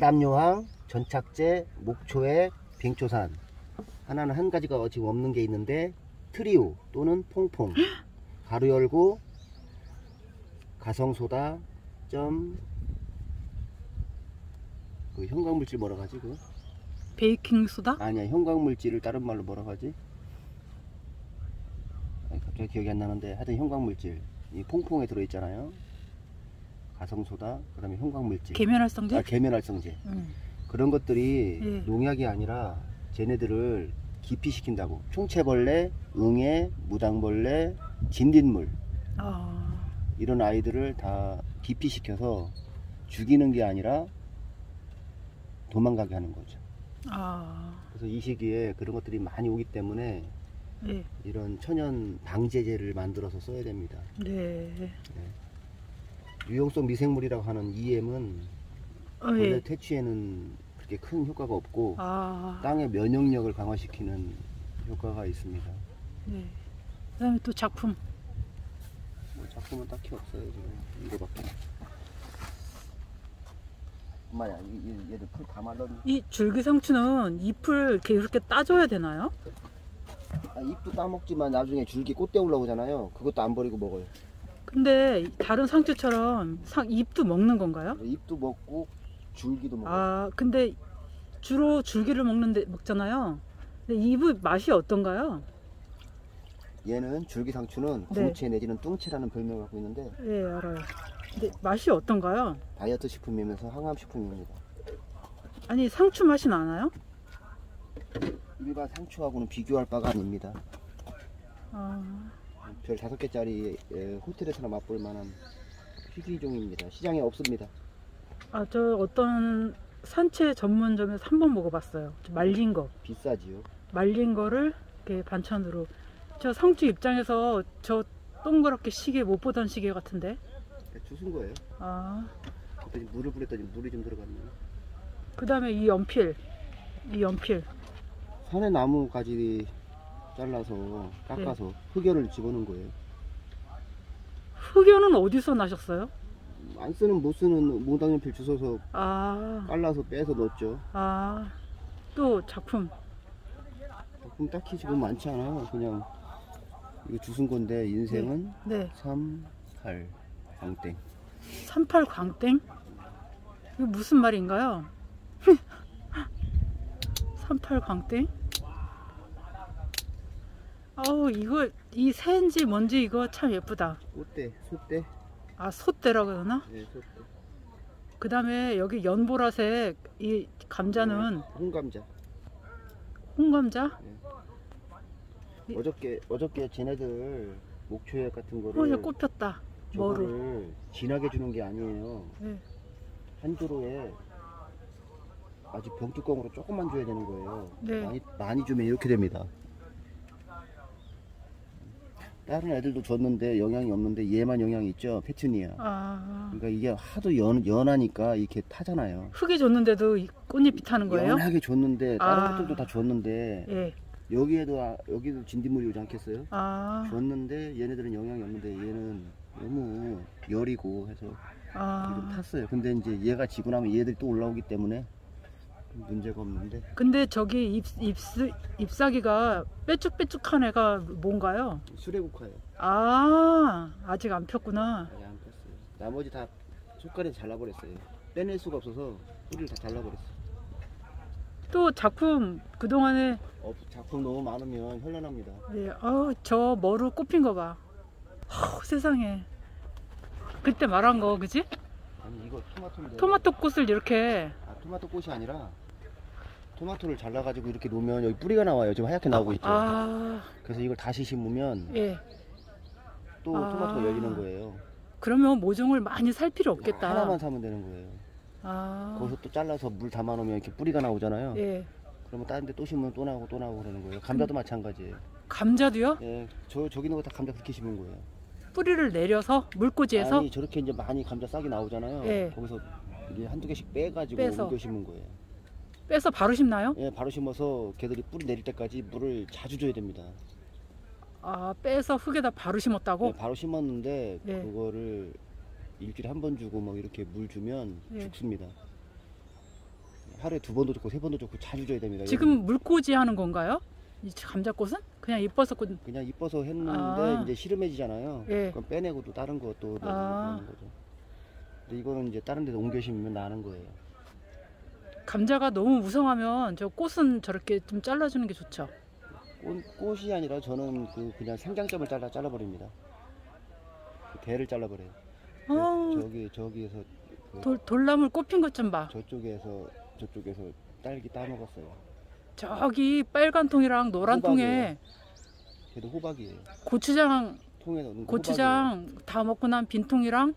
아담요항, 전착제, 목초액, 빙초산. 하나는 한 가지가 지금 없는 게 있는데 트리오 또는 퐁퐁. 가루 열고 가성소다 그 형광물질 뭐라 하지 그? 베이킹소다? 아니야, 형광물질을 다른 말로 뭐라 하지? 갑자기 기억이 안 나는데 하여튼 형광물질 이 퐁퐁에 들어있잖아요. 가성소다, 그 다음에 형광물질, 계면활성제? 계면활성제. 그런 것들이 예. 농약이 아니라 쟤네들을 기피시킨다고. 총체벌레, 응애, 무당벌레, 진딧물 이런 아이들을 다 기피시켜서 죽이는 게 아니라 도망가게 하는 거죠. 그래서 이 시기에 그런 것들이 많이 오기 때문에 예. 이런 천연 방제제를 만들어서 써야 됩니다. 네. 유용성 미생물이라고 하는 EM은 벌레 예. 퇴치에는 그렇게 큰 효과가 없고 아. 땅의 면역력을 강화시키는 효과가 있습니다. 네. 그다음에 또 작품. 뭐 작품은 딱히 없어요. 지금 이거밖에. 엄마야, 얘들 풀 다 말랐네. 이 줄기상추는 잎을 이렇게 따줘야 되나요? 잎도 따먹지만 나중에 줄기 꽃대 올라오잖아요. 그것도 안 버리고 먹어요. 근데 다른 상추처럼 잎도 먹는 건가요? 잎도 먹고 줄기도 먹어요. 아, 근데 주로 줄기를 먹잖아요. 근데 잎의 맛이 어떤가요? 얘는 줄기상추는 네. 궁채 내지는 뚱채라는 별명을 갖고 있는데 예, 알아요. 근데 맛이 어떤가요? 다이어트 식품이면서 항암 식품입니다. 아니, 상추 맛이 나나요? 일반 상추하고는 비교할 바가 아닙니다. 별 5개짜리 호텔에서나 맛볼 만한 희귀종입니다. 시장에 없습니다. 저 어떤 산채 전문점에서 한 번 먹어봤어요. 말린 거. 비싸지요. 말린 거를 이렇게 반찬으로. 저 상추 입장에서 저 동그랗게 시계 못 보던 시계 같은데. 주순 거예요. 그랬더니 물을 뿌렸더니 물이 좀 들어갔네요. 그 다음에 이 연필. 산의 나무 가지 잘라서 깎아서 흑연을 집어넣은 거예요. 흑연은 어디서 나셨어요? 안 쓰는 못 쓰는 모당연필 주워서 잘라서 빼서 넣었죠. 또 작품 딱히 지금 많지 않아요. 그냥 이거 주순 건데 인생은 38 광땡. 38 광땡? 이거 무슨 말인가요? 38 광땡? 이거 이 새인지 뭔지 이거 참 예쁘다. 꽃대, 소대. 소대라고 그러나? 네, 소대. 그 다음에 여기 연보라색 이 감자는 홍감자. 홍감자? 네. 어저께 쟤네들 목초액 같은 거를 이제 꽃 폈다. 저거를 진하게 주는 게 아니에요. 한 조로에 아주 병뚜껑으로 조금만 줘야 되는 거예요. 많이 주면 이렇게 됩니다. 다른 애들도 줬는데 영향이 없는데 얘만 영향이 있죠. 페튜니아. 그러니까 이게 하도 연하니까 이렇게 타잖아요. 흙이 줬는데도 꽃잎이 타는 거예요? 연하게 줬는데 다른 것들도 다 줬는데 여기도 진딧물이 오지 않겠어요? 줬는데 얘네들은 영향이 없는데 얘는 너무 열이고 해서 지금 탔어요. 근데 이제 얘가 지고 나면 얘들이 또 올라오기 때문에 문제가 없는데. 근데 저기 잎사귀가 빼쭉빼쭉한 애가 뭔가요? 수레국화예요. 아직 안 폈구나. 아직 안 폈어요. 나머지 다 손가락에 잘라버렸어요. 빼낼 수가 없어서 뿌리를 다 잘라버렸어요. 또 작품 그동안에 작품 너무 많으면 현란합니다. 저 머루 꽃핀 거 봐. 세상에. 그때 말한 거 그지? 아니 이거 토마토인데. 토마토 꽃을 이렇게. 토마토 꽃이 아니라 토마토를 잘라가지고 이렇게 놓으면 여기 뿌리가 나와요. 지금 하얗게 나오고 있죠. 그래서 이걸 다시 심으면 또 토마토가 열리는 거예요. 그러면 모종을 많이 살 필요 없겠다. 하나만 사면 되는 거예요. 거기서 또 잘라서 물 담아 놓으면 이렇게 뿌리가 나오잖아요. 그러면 다른 데 또 심으면 또 나오고 그러는 거예요. 감자도 마찬가지예요. 감자도요? 저기 있는 거 다 감자 그렇게 심은 거예요. 뿌리를 내려서 물꽂이에서? 아니 저렇게 이제 많이 감자 싹이 나오잖아요. 거기서 이게 한두 개씩 빼가지고 옮겨 심은 거예요. 빼서 바로 심나요? 바로 심어서 걔들이 뿌리 내릴 때까지 물을 자주 줘야 됩니다. 빼서 흙에다 바로 심었다고? 바로 심었는데 그거를 일주일에 한 번 주고 막 이렇게 물 주면 죽습니다. 하루에 2번도 줬고 3번도 줬고 자주 줘야 됩니다. 지금 물꽂이 하는 건가요? 이 감자꽃은? 그냥 이뻐서 그냥 이뻐서 했는데 이제 시름해지잖아요. 예. 그럼 빼내고 또 다른 거 또 넣는 거죠. 근데 이거는 이제 다른 데서 옮겨 심으면 나는 거예요. 감자가 너무 무성하면 저 꽃은 저렇게 좀 잘라주는 게 좋죠. 꽃이 아니라 저는 그냥 생장점을 잘라버립니다. 그 대를 잘라버려요. 저기에서 돌나물 꽃핀 것 좀 봐. 저쪽에서 딸기 따먹었어요. 저기 빨간 통이랑 노란 통에 걔도 호박이에요. 고추장 통에 넣는 거 고추장 다 먹고 난 빈 통이랑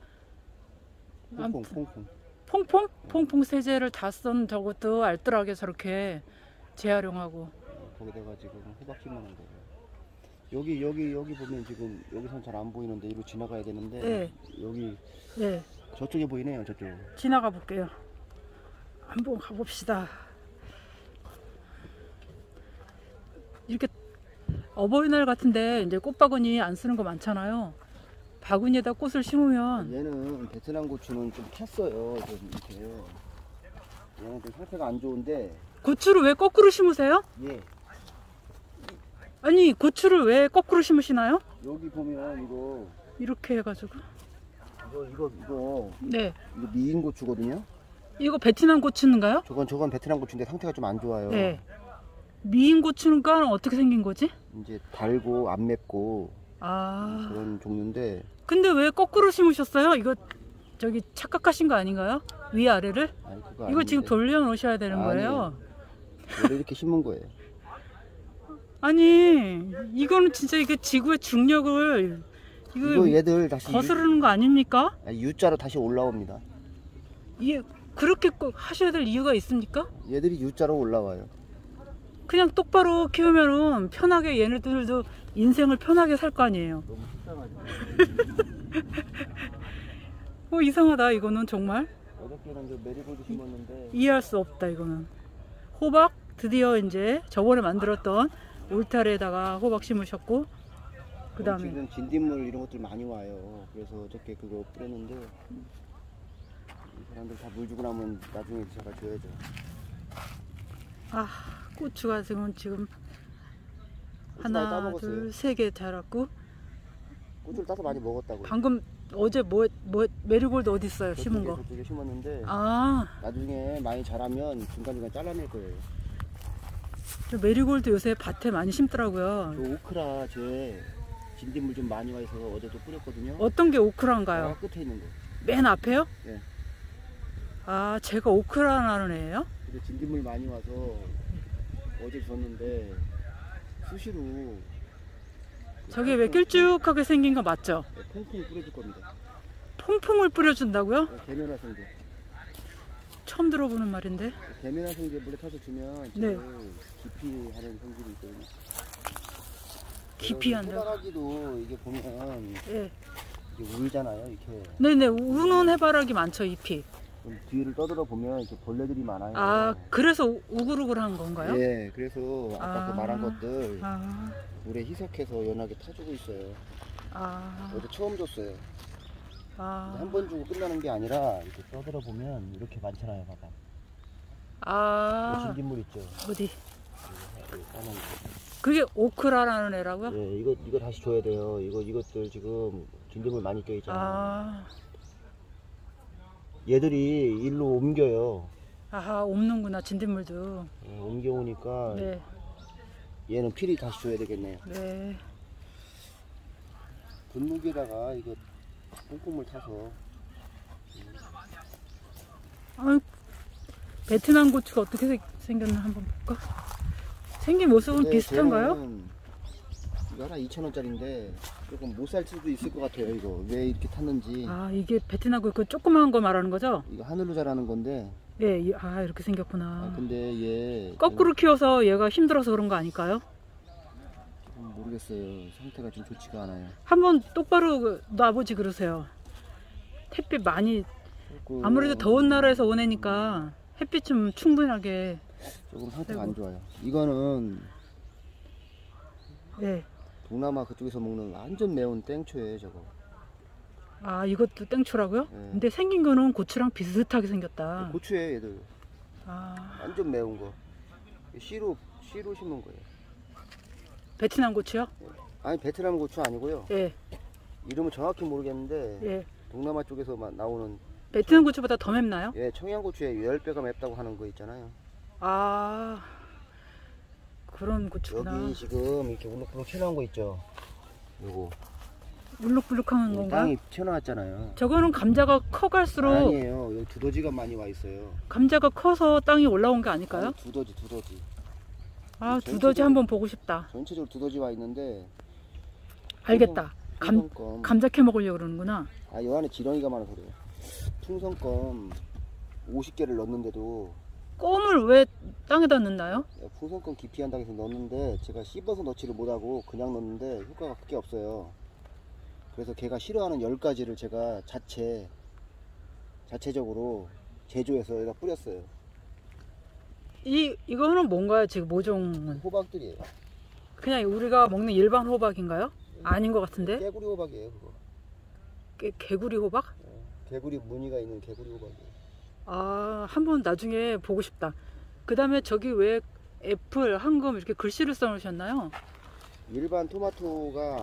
퐁퐁 퐁퐁 세제를 다 쓴 저것도 알뜰하게 저렇게 재활용하고. 거기다가 지금 호박 심어놓은 거예요. 여기 보면 지금 여기선 잘 안 보이는데 이리로 지나가야 되는데 네. 여기 네. 저쪽에 보이네요. 저쪽. 지나가 볼게요. 한번 가봅시다. 이렇게 어버이날 같은데 이제 꽃바구니 안 쓰는 거 많잖아요. 바구니에다 꽃을 심으면 얘는 베트남 고추는 좀 탔어요. 좀 이렇게 얘는 좀 상태가 안 좋은데. 고추를 왜 거꾸로 심으세요? 예. 아니 고추를 왜 거꾸로 심으시나요? 여기 보면 이거 이렇게 해가지고 네. 이거 미인 고추거든요. 이거 베트남 고추인가요? 저건 베트남 고추인데 상태가 좀 안 좋아요. 네. 미인 고추가 어떻게 생긴 거지? 이제 달고 안 맵고 아. 그런 종류인데. 근데 왜 거꾸로 심으셨어요? 이거 저기 착각하신 거 아닌가요? 위아래를? 아니, 그거 이거 아닌데. 지금 돌려 놓으셔야 되는 거예요. 원래 이렇게 심은 거예요. 아니 이거는 진짜 이게 지구의 중력을 이거 얘들 다시 거스르는 거 아닙니까? U자로 다시 올라옵니다. 이게 그렇게 꼭 하셔야 될 이유가 있습니까? 얘들이 U자로 올라와요. 그냥 똑바로 키우면은 편하게 얘네들도 인생을 편하게 살 거 아니에요. 너무 속상하죠. 이상하다 이거는 정말. 어저께는 저 메리골드 심었는데 이해할 수 없다 이거는. 호박 드디어 이제 저번에 만들었던 울타리에다가 호박 심으셨고, 그 다음에 지금 진딧물 이런 것들 많이 와요. 그래서 어저께 그거 뿌렸는데 이 사람들 다 물 주고 나면 나중에 제가 줘야죠. 아 고추가 지금 하나 둘 세 개 자랐고, 고추를 따서 많이 먹었다고요. 방금 어제 메리골드 어디 있어요? 심은 거. 저쪽에 심었는데 아 나중에 많이 자라면 중간중간 잘라낼 거예요. 저 메리골드 요새 밭에 많이 심더라고요. 저 오크라 제 진딧물 좀 많이 와 있어서 어제도 뿌렸거든요. 어떤 게 오크라인가요? 끝에 있는 거. 맨 앞에요? 네. 아 제가 오크라라는 애예요? 근데 진딧물 많이 와서 어제 줬는데 수시로 저게 왜 길쭉하게 생긴 거 맞죠? 네, 퐁퐁을 뿌려줄 겁니다. 퐁퐁을 뿌려준다고요? 네, 계면화성제. 처음 들어보는 말인데. 계면화성제 물에 타서 주면 네. 기피하는 성질이 있거든요. 기피한다. 해바라기도 이게 보면 예. 이게 울잖아요. 이렇게. 네네 우는 해바라기 많죠 잎이. 뒤를 떠들어 보면 이렇게 벌레들이 많아요. 아 그래서 우글우글한 건가요? 예, 그래서 아까 그 말한 것들 아. 물에 희석해서 연하게 타주고 있어요. 아. 어제 처음 줬어요. 아. 한 번 주고 끝나는 게 아니라 이렇게 떠들어 보면 이렇게 많잖아요, 봐봐. 아. 진딧물 있죠. 어디? 까만 거. 그게 오크라라는 애라고요? 예, 이거 다시 줘야 돼요. 이것들 지금 진딧물 많이 껴 있잖아요. 아. 얘들이 일로 옮겨요. 아하 옮는구나 진딧물도. 예, 옮겨오니까 네. 얘는 필히 다시 줘야 되겠네요. 네. 분무기에다가 이거 콩콩물 타서. 아, 베트남 고추가 어떻게 생겼나 한번 볼까? 생긴 모습은 비슷한가요? 이거 하나 2,000원짜리인데 조금 못 살 수도 있을 것 같아요. 이거 왜 이렇게 탔는지. 아 이게 베트남 그 조그마한 거 말하는 거죠? 이거 하늘로 자라는 건데. 예, 아 이렇게 생겼구나. 근데 얘 거꾸로 키워서 얘가 힘들어서 그런 거 아닐까요? 모르겠어요. 상태가 좀 좋지가 않아요. 한번 똑바로 놔보지 그러세요. 햇빛 많이 아무래도 더운 나라에서 오내니까 햇빛 좀 충분하게. 조금 상태가 안 좋아요. 이거는 네. 동남아 그쪽에서 먹는 완전 매운 땡초예요, 저거. 아 이것도 땡초라고요? 네. 근데 생긴 거는 고추랑 비슷하게 생겼다. 고추예요, 얘들. 아, 완전 매운 거. 씨로 심은 거예요. 베트남 고추요? 아니 베트남 고추 아니고요. 예. 이름은 정확히 모르겠는데 예. 동남아 쪽에서만 나오는. 베트남 고추보다 더 맵나요? 예, 청양고추에 10배가 맵다고 하는 거 있잖아요. 아, 그런 고추구나. 여기 지금 이렇게 울룩불룩 튀어나온 거 있죠. 요거 울룩불룩한 건가? 땅이 튀어나왔잖아요. 저거는 감자가 커갈수록 아니에요. 여기 두더지가 많이 와 있어요. 감자가 커서 땅이 올라온 게 아닐까요? 아니, 두더지. 아, 두더지 한번 보고 싶다. 전체적으로 두더지 와 있는데. 알겠다. 풍선껌. 감자 캐 먹으려고 그러는구나. 아, 요 안에 지렁이가 많아서 그래요. 풍선껌 50개를 넣었는데도. 껌을 왜 땅에다 넣나요? 풍선껌 기피한다고 해서 넣었는데 제가 씹어서 넣지를 못하고 그냥 넣었는데 효과가 크게 없어요. 그래서 걔가 싫어하는 10가지를 제가 자체적으로 제조해서 여기다 뿌렸어요. 이거는 뭔가요? 지금 모종은? 호박들이에요. 그냥 우리가 먹는 일반 호박인가요? 아닌 것 같은데? 개구리 호박이에요, 그거. 개구리 호박? 개구리 무늬가 있는 개구리 호박이에요. 아, 한번 나중에 보고 싶다. 그 다음에 저기 왜 애플, 황금 이렇게 글씨를 써놓으셨나요? 일반 토마토가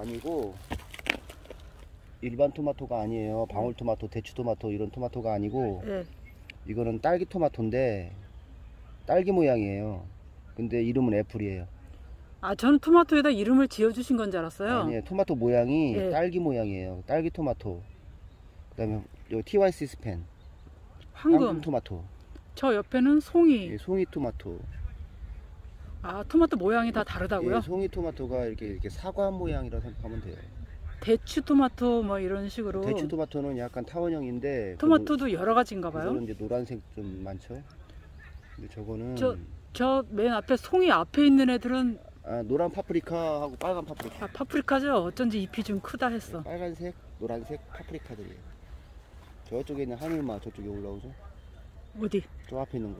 아니에요. 방울토마토, 대추토마토 이런 토마토가 아니고. 네. 이거는 딸기 토마토인데 딸기 모양이에요. 근데 이름은 애플이에요. 아, 저는 토마토에다 이름을 지어주신 건 줄 알았어요. 아니에요. 토마토 모양이 네. 딸기 모양이에요. 딸기 토마토. 그 다음에 요 TYC 스펜 황금 토마토. 저 옆에는 송이. 예, 송이 토마토. 아, 토마토 모양이 다 다르다고요? 예, 송이 토마토가 이렇게 사과 모양이라고 생각하면 돼요. 대추 토마토 뭐 이런 식으로. 대추 토마토는 약간 타원형인데 토마토도 여러 가지인가 봐요. 이거는 이제 노란색 좀 많죠. 근데 저거는 저 맨 앞에 송이 앞에 있는 애들은 노란 파프리카하고 빨간 파프리카. 파프리카죠? 어쩐지 잎이 좀 크다 했어. 빨간색, 노란색 파프리카들이에요. 저쪽에 있는 하늘마 저쪽에 올라오죠. 어디? 저 앞에 있는 거.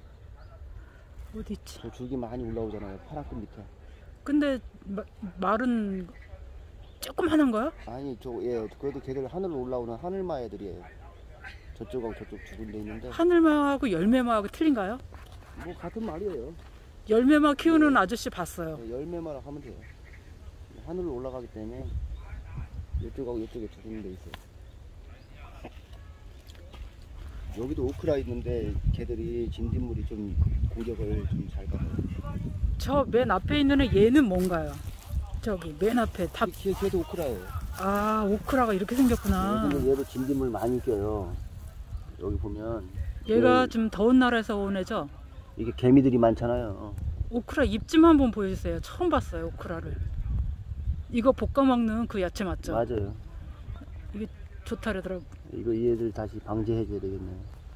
어디 있지? 저 줄기 많이 올라오잖아요. 파란 꽃 밑에. 근데 말은 조그만한 거야? 아니 그래도 걔들 하늘로 올라오는 하늘마 애들이에요. 저쪽하고 저쪽 두 군데 있는데. 하늘마하고 열매마하고 틀린가요? 뭐 같은 말이에요. 열매마 키우는 아저씨 봤어요. 열매마라 하면 돼요. 하늘로 올라가기 때문에 이쪽하고 이쪽에 두 군데 있어요. 여기도 오크라 있는데 걔들이 진딧물이 좀 공격을 좀 잘 받아요. 저 맨 앞에 있는 애 얘는 뭔가요? 저기 맨 앞에 걔도 오크라예요. 아, 오크라가 이렇게 생겼구나. 얘도 진딧물 많이 껴요. 여기 보면 얘가 좀 더운 나라에서 온 애죠? 이게 개미들이 많잖아요. 오크라 잎 좀 한번 보여주세요. 처음 봤어요, 오크라를. 이거 볶아 먹는 그 야채 맞죠? 맞아요. 이게 좋다 그러더라고. 이거 얘들 다시 방제해 줘야 되겠네요.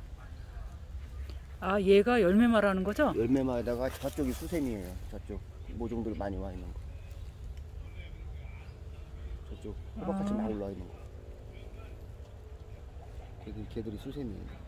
아, 얘가 열매 말하는 거죠? 열매마에다가 저쪽이 수세미예요. 저쪽 모종들 많이 와 있는 거. 저쪽 호박같이 막 올라와 있는 거. 걔들이 수세미예요.